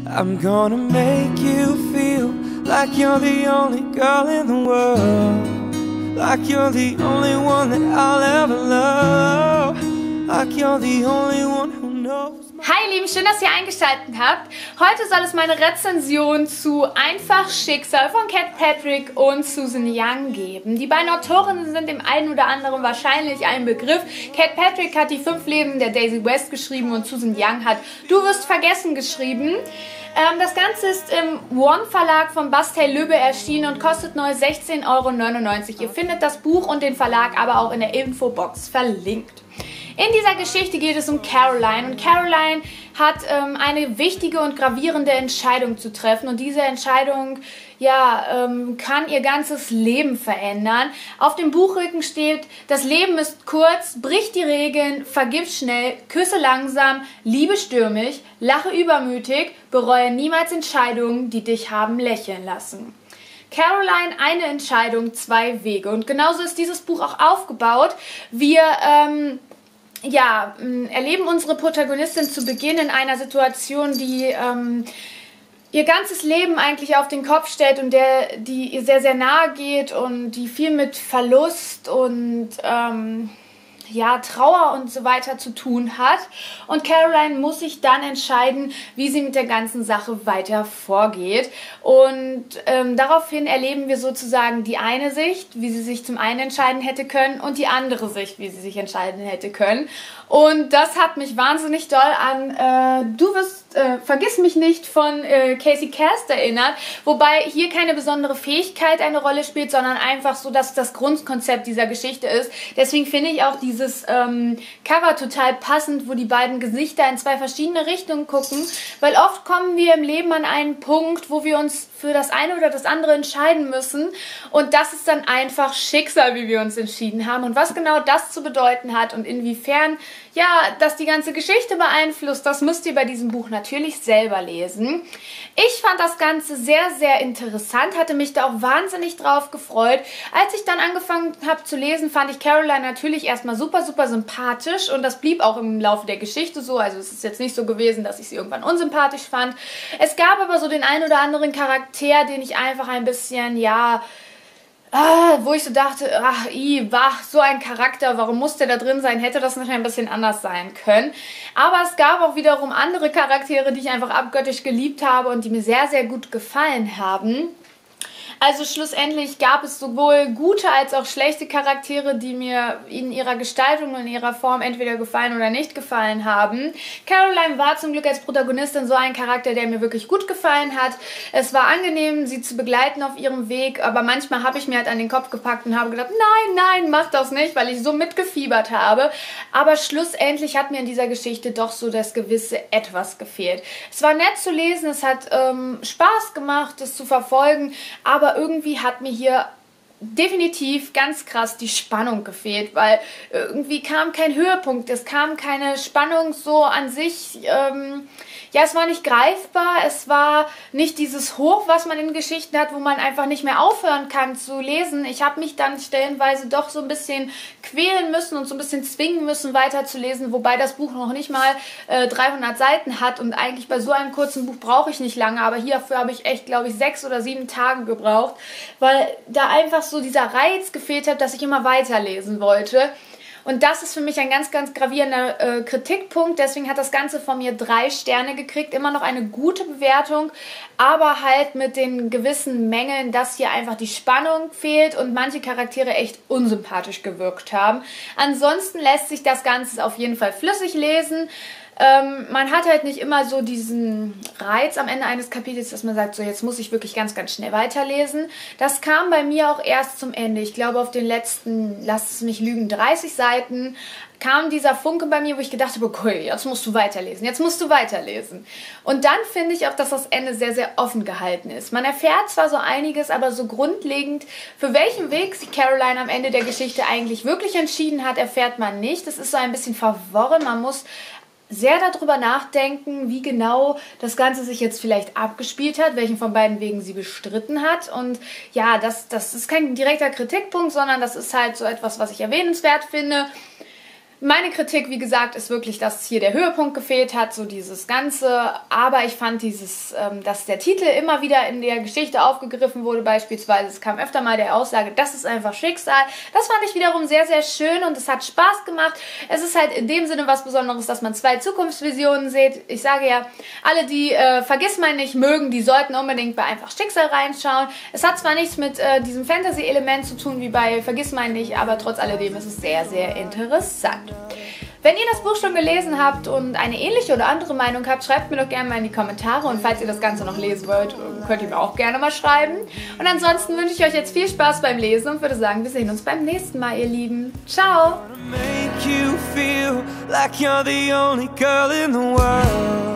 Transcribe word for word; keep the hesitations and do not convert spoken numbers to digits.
I'm gonna make you feel like you're the only girl in the world, like you're the only one that I'll ever love, like you're the only one who knows. Hi ihr Lieben, schön, dass ihr eingeschaltet habt. Heute soll es meine Rezension zu Einfach Schicksal von Cat Patrick und Susan Young geben. Die beiden Autorinnen sind dem einen oder anderen wahrscheinlich ein Begriff. Cat Patrick hat die fünf Leben der Daisy West geschrieben und Susan Young hat Du wirst vergessen geschrieben. Ähm, das Ganze ist im One Verlag von Bastei Lübbe erschienen und kostet neu sechzehn Euro neunundneunzig. Ihr findet das Buch und den Verlag aber auch in der Infobox verlinkt. In dieser Geschichte geht es um Caroline und Caroline hat ähm, eine wichtige und gravierende Entscheidung zu treffen und diese Entscheidung ja, ähm, kann ihr ganzes Leben verändern. Auf dem Buchrücken steht, das Leben ist kurz, brich die Regeln, vergib schnell, küsse langsam, liebe stürmisch, lache übermütig, bereue niemals Entscheidungen, die dich haben lächeln lassen. Caroline, eine Entscheidung, zwei Wege und genauso ist dieses Buch auch aufgebaut. Wir ähm, Ja, erleben unsere Protagonistin zu Beginn in einer Situation, die ähm, ihr ganzes Leben eigentlich auf den Kopf stellt und der, die ihr sehr, sehr nahe geht und die viel mit Verlust und ähm, ja, Trauer und so weiter zu tun hat. Und Caroline muss sich dann entscheiden, wie sie mit der ganzen Sache weiter vorgeht. Und ähm, daraufhin erleben wir sozusagen die eine Sicht, wie sie sich zum einen entscheiden hätte können und die andere Sicht, wie sie sich entscheiden hätte können. Und das hat mich wahnsinnig doll an äh, Du wirst, äh, vergiss mich nicht von äh, Casey Cast erinnert, wobei hier keine besondere Fähigkeit eine Rolle spielt, sondern einfach so, dass das Grundkonzept dieser Geschichte ist. Deswegen finde ich auch dieses ähm, Cover total passend, wo die beiden Gesichter in zwei verschiedene Richtungen gucken, weil oft kommen wir im Leben an einen Punkt, wo wir uns für das eine oder das andere entscheiden müssen und das ist dann einfach Schicksal, wie wir uns entschieden haben und was genau das zu bedeuten hat und inwiefern ja, das die ganze Geschichte beeinflusst, das müsst ihr bei diesem Buch natürlich selber lesen. Ich fand das Ganze sehr, sehr interessant, hatte mich da auch wahnsinnig drauf gefreut. Als ich dann angefangen habe zu lesen, fand ich Caroline natürlich erstmal super, super sympathisch und das blieb auch im Laufe der Geschichte so. Also es ist jetzt nicht so gewesen, dass ich sie irgendwann unsympathisch fand. Es gab aber so den einen oder anderen Charakter, den ich einfach ein bisschen, ja, Ah, wo ich so dachte, ach, i, wach, so ein Charakter, warum muss der da drin sein? Hätte das nicht ein bisschen anders sein können? Aber es gab auch wiederum andere Charaktere, die ich einfach abgöttisch geliebt habe und die mir sehr, sehr gut gefallen haben. Also schlussendlich gab es sowohl gute als auch schlechte Charaktere, die mir in ihrer Gestaltung und in ihrer Form entweder gefallen oder nicht gefallen haben. Caroline war zum Glück als Protagonistin so ein Charakter, der mir wirklich gut gefallen hat. Es war angenehm, sie zu begleiten auf ihrem Weg, aber manchmal habe ich mir halt an den Kopf gepackt und habe gedacht, nein, nein, mach das nicht, weil ich so mitgefiebert habe. Aber schlussendlich hat mir in dieser Geschichte doch so das gewisse Etwas gefehlt. Es war nett zu lesen, es hat ähm, Spaß gemacht, es zu verfolgen, aber irgendwie hat mir hier definitiv ganz krass die Spannung gefehlt, weil irgendwie kam kein Höhepunkt, es kam keine Spannung so an sich, ähm, ja, es war nicht greifbar, es war nicht dieses Hoch, was man in Geschichten hat, wo man einfach nicht mehr aufhören kann zu lesen. Ich habe mich dann stellenweise doch so ein bisschen quälen müssen und so ein bisschen zwingen müssen, weiterzulesen, wobei das Buch noch nicht mal äh, dreihundert Seiten hat und eigentlich bei so einem kurzen Buch brauche ich nicht lange, aber hierfür habe ich echt, glaube ich, sechs oder sieben Tage gebraucht, weil da einfach so dieser Reiz gefehlt hat, dass ich immer weiterlesen wollte. Und das ist für mich ein ganz, ganz gravierender äh, Kritikpunkt. Deswegen hat das Ganze von mir drei Sterne gekriegt. Immer noch eine gute Bewertung, aber halt mit den gewissen Mängeln, dass hier einfach die Spannung fehlt und manche Charaktere echt unsympathisch gewirkt haben. Ansonsten lässt sich das Ganze auf jeden Fall flüssig lesen. Ähm, man hat halt nicht immer so diesen Reiz am Ende eines Kapitels, dass man sagt, so jetzt muss ich wirklich ganz, ganz schnell weiterlesen. Das kam bei mir auch erst zum Ende. Ich glaube auf den letzten, lasst es mich lügen, dreißig Seiten kam dieser Funke bei mir, wo ich gedacht habe, okay, jetzt musst du weiterlesen, jetzt musst du weiterlesen. Und dann finde ich auch, dass das Ende sehr, sehr offen gehalten ist. Man erfährt zwar so einiges, aber so grundlegend, für welchen Weg sich Caroline am Ende der Geschichte eigentlich wirklich entschieden hat, erfährt man nicht. Das ist so ein bisschen verworren, man muss sehr darüber nachdenken, wie genau das Ganze sich jetzt vielleicht abgespielt hat, welchen von beiden Wegen sie bestritten hat. Und ja, das, das ist kein direkter Kritikpunkt, sondern das ist halt so etwas, was ich erwähnenswert finde. Meine Kritik, wie gesagt, ist wirklich, dass hier der Höhepunkt gefehlt hat, so dieses Ganze. Aber ich fand dieses, ähm, dass der Titel immer wieder in der Geschichte aufgegriffen wurde, beispielsweise. Es kam öfter mal der Aussage, das ist einfach Schicksal. Das fand ich wiederum sehr, sehr schön und es hat Spaß gemacht. Es ist halt in dem Sinne was Besonderes, dass man zwei Zukunftsvisionen sieht. Ich sage ja, alle, die äh, Vergissmeinnicht mögen, die sollten unbedingt bei einfach Schicksal reinschauen. Es hat zwar nichts mit äh, diesem Fantasy-Element zu tun wie bei Vergissmeinnicht, aber trotz alledem ist es sehr, sehr interessant. Wenn ihr das Buch schon gelesen habt und eine ähnliche oder andere Meinung habt, schreibt mir doch gerne mal in die Kommentare. Und falls ihr das Ganze noch lesen wollt, könnt ihr mir auch gerne mal schreiben. Und ansonsten wünsche ich euch jetzt viel Spaß beim Lesen und würde sagen, wir sehen uns beim nächsten Mal, ihr Lieben. Ciao! Make you feel like you're the only girl in the world.